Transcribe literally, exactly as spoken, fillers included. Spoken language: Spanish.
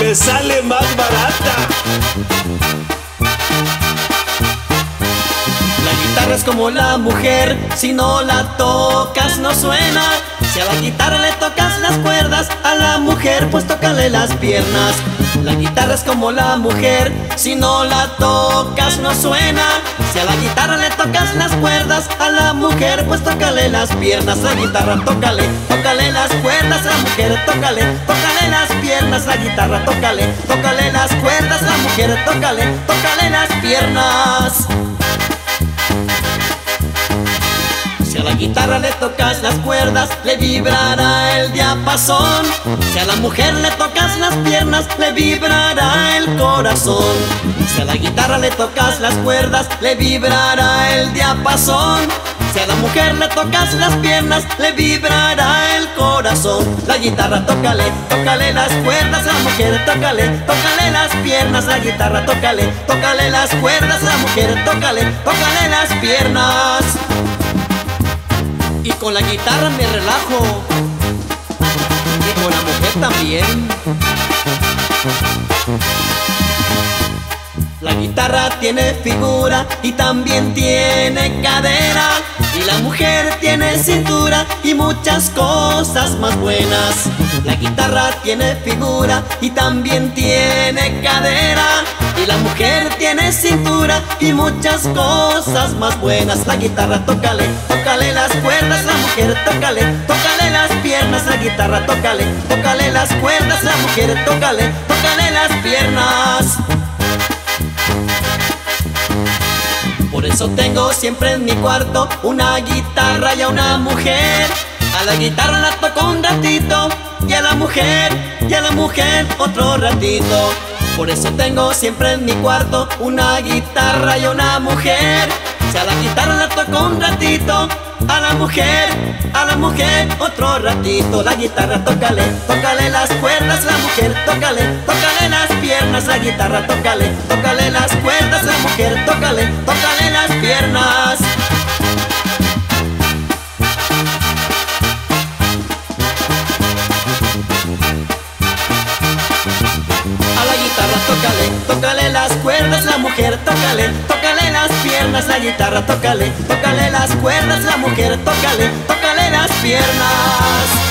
me sale más barata. La guitarra es como la mujer, si no la tocas no suena. Si a la guitarra le tocas las cuerdas, a la mujer pues tócale las piernas. La guitarra es como la mujer, si no la tocas no suena. Si a la guitarra le tocas las cuerdas, a la mujer pues tócale las piernas. La guitarra tócale, tócale las cuerdas, la mujer tócale, tócale las piernas. La guitarra tócale, tócale las cuerdas, la mujer tócale, tócale las piernas. Si a la guitarra le tocas las cuerdas, le vibrará el diapasón. Si a la mujer le tocas las piernas, le vibrará el corazón. Si a la guitarra le tocas las cuerdas, le vibrará el diapasón. Si a la mujer le tocas las piernas, le vibrará el corazón. La guitarra tócale, tócale las cuerdas, la mujer tócale, tócale las piernas. La guitarra tócale, tócale las cuerdas, la mujer tócale, tócale las piernas. Y con la guitarra me relajo, y con la mujer también. La guitarra tiene figura y también tiene cadera, y la mujer tiene cintura y muchas cosas más buenas. La guitarra tiene figura y también tiene cadera, y la mujer tiene cintura y muchas cosas más buenas. La guitarra tócale, tócale las cuerdas, la mujer tócale, tócale las piernas. La guitarra tócale, tócale las cuerdas, la mujer tócale, tócale las piernas. Por eso tengo siempre en mi cuarto una guitarra y a una mujer. A la guitarra la toco un ratito, y a la mujer, y a la mujer otro ratito. Por eso tengo siempre en mi cuarto una guitarra y una mujer. Si a la guitarra la toco un ratito, a la mujer, a la mujer otro ratito. La guitarra tócale, tócale las cuerdas, la mujer tócale, tócale las piernas. La guitarra tócale, tócale las cuerdas, la mujer tócale, tócale las piernas. A la guitarra tócale, tócale las cuerdas, la mujer tócale, tócale las piernas. La guitarra tócale, tócale las cuerdas, la mujer tócale, tócale las piernas.